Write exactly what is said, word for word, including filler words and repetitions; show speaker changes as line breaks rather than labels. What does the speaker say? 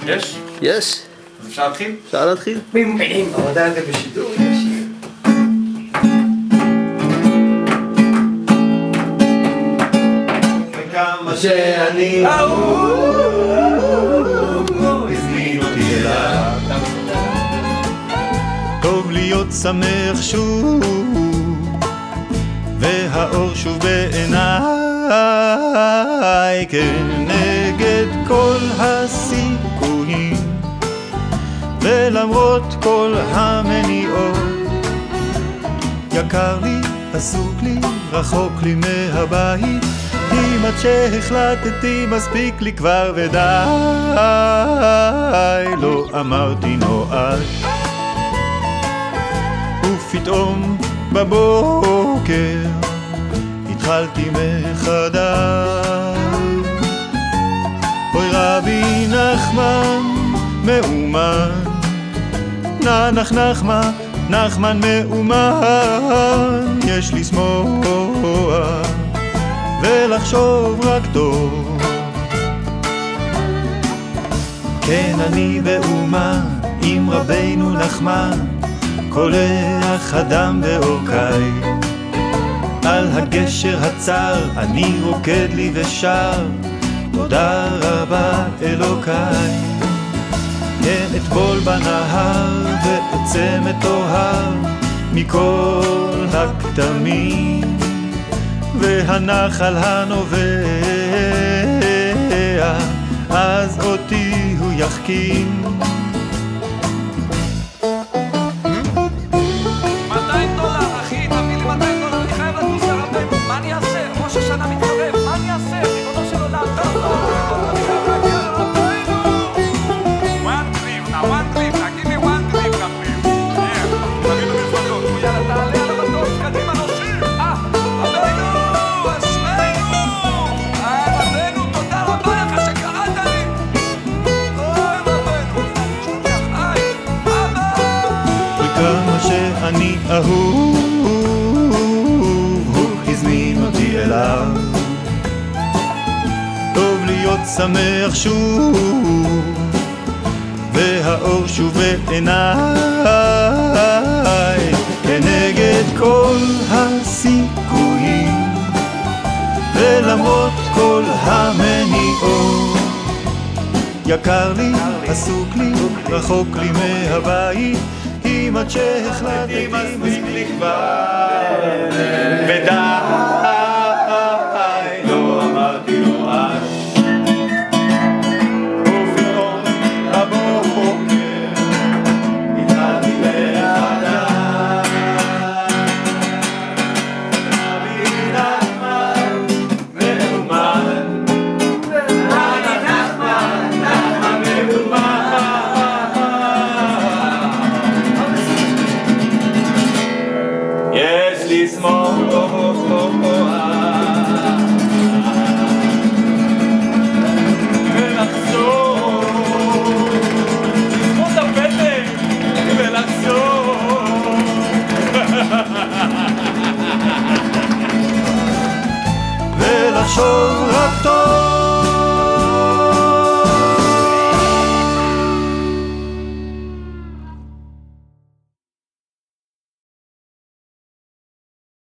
יש?
יש.
אז אפשר להתחיל?
אפשר להתחיל?
מילים, אבל אתם בשידור, יש. וכמה שאני אהוב, הזמין אותי אליו.
טוב להיות שמח שוב, והאור שוב בעיניי, כנגד כל הסיכויים, ולמרות כל המניעות. יקר לי, עסוק לי, רחוק לי מהבית, אם עד שהחלטתי מספיק לי כבר ודי, לא אמרתי נועד. ופתאום בבוקר התחלתי מחדש. אוי רבי נחמן מאומן, נח נחמן, נחמן מאומן, יש לשמוח ולחשוב רק טוב. כן אני באומן עם רבינו נחמן, קולח הדם באורכי, על הגשר הצר אני רוקד לי ושר, תודה רבה אלוקיי. כן אטבול בנהר ואצא מטוהר מכל הכתמים, והנחל הנובע אז אותי הוא יחכים. כמה שאני אהוב, הוא הזמין אותי אליו. טוב להיות שמח שוב, והאור שוב בעיניי, כנגד כל הסיכויים, ולמרות כל המניעות. יקר לי, עסוק לי, רחוק לי מהבית, אם עד שהחלטתי מספיק כבר ודי, לא אמרתי לו אז. ופתאום בבוקר התחלתי מחדש. רבי נחמן מאומן, רבי נחמן, נחמן מאומן, יש לשמוח ולחזור, לזכות הפתק ולחזור, ולחשוב רק טוב.